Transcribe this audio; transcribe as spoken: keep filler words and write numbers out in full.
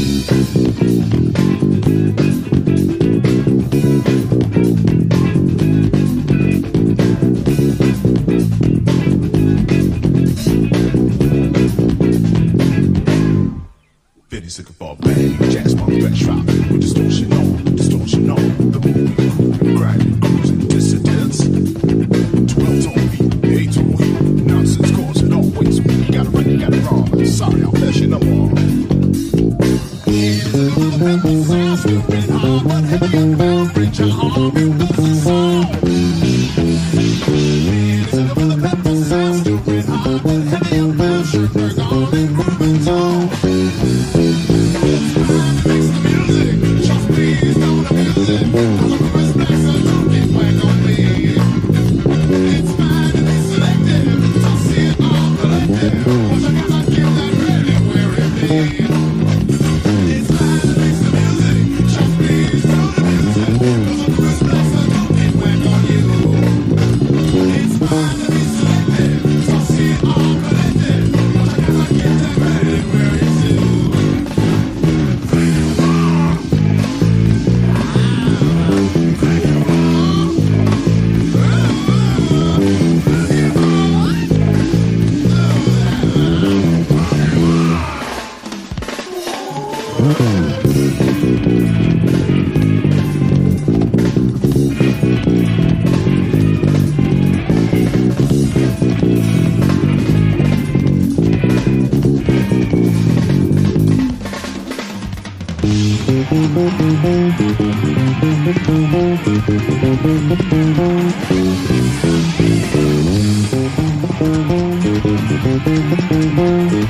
Benny sick of all bang, jazz funk, fresh rock, with distortion on, distortion on. The movie cool, grinding, cruising, dissidents. Twelve tone beat, eight tone heat, nonsense cause it always me. You got it right, you got it wrong. Sorry, I'll flash you no more. It's a little bit sound stupid, hard, but hey, well, reach your arm, this is a song. It's a little bit sound stupid, hard, but hey, well, shoot, we're gonna moving zone. Thank you.